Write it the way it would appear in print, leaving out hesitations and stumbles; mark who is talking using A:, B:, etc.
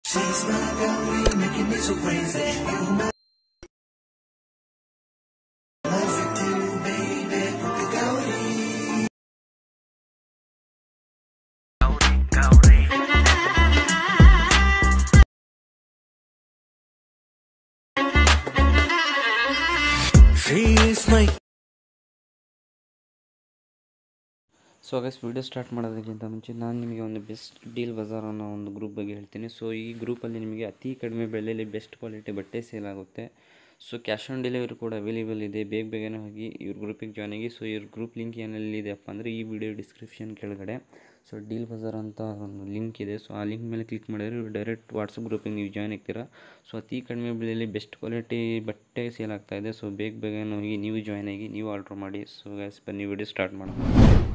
A: She's my Gauri, making me so crazy. You my love it too, baby. Put the Gauri. She is my.
B: So guys video start ಮಾಡೋದಕ್ಕಿಂತ ಮುಂಚೆ ನಾನು ನಿಮಗೆ ಒಂದು best deal Bazaar ಅನ್ನೋ ಒಂದು group ಬಗ್ಗೆ ಹೇಳ್ತೀನಿ. ಸೊ ಈ ಗ್ರೂಪಲ್ಲಿ ನಿಮಗೆ ಅತಿ ಕಡಿಮೆ ಬೆಲೆಯಲ್ಲಿ ಬೆಸ್ಟ್ ಕ್ವಾಲಿಟಿ ಬಟ್ಟೆ ಸೇಲ್ ಆಗುತ್ತೆ. ಸೊ ಕ್ಯಾಶ್ ಆನ್ ಡೆಲಿವರಿ ಕೂಡ ಅವೈಲೇಬಲ್ ಇದೆ. ಬೇಗನೆ ಹೋಗಿ ಇವ್ರ ಗ್ರೂಪಿಗೆ ಜಾಯ್ನ್ ಆಗಿ. ಸೊ ಇವ್ರ ಗ್ರೂಪ್ ಲಿಂಕ್ ಏನೆಲ್ಲಿದೆಯಪ್ಪ ಅಂದರೆ ಈ ವಿಡಿಯೋ ಡಿಸ್ಕ್ರಿಪ್ಷನ್ ಕೆಳಗಡೆ ಸೊ ಡೀಲ್ ಬಜಾರ್ ಅಂತ ಒಂದು ಲಿಂಕ್ ಇದೆ. ಸೊ ಆ ಲಿಂಕ್ ಮೇಲೆ ಕ್ಲಿಕ್ ಮಾಡಿದರೆ ಇವ್ರು ಡೈರೆಕ್ಟ್ ವಾಟ್ಸಪ್ ಗ್ರೂಪಿಗೆ ನೀವು ಜಾಯ್ನ್ ಆಗ್ತೀರಾ. ಸೊ ಅತಿ ಕಡಿಮೆ ಬೆಲೆಯಲ್ಲಿ ಬೆಸ್ಟ್ ಕ್ವಾಲಿಟಿ ಬಟ್ಟೆ ಸೇಲ್ ಆಗ್ತಾಯಿದೆ. ಸೊ ಬೇಗನೆ ಹೋಗಿ ನೀವು ಜಾಯ್ನ್ ಆಗಿ ನೀವು ಆರ್ಡ್ರ್ ಮಾಡಿ. ಸೊ ಗೈಸ್ ಬನ್ನಿ ವಿಡಿಯೋ ಸ್ಟಾರ್ಟ್ ಮಾಡೋಣ.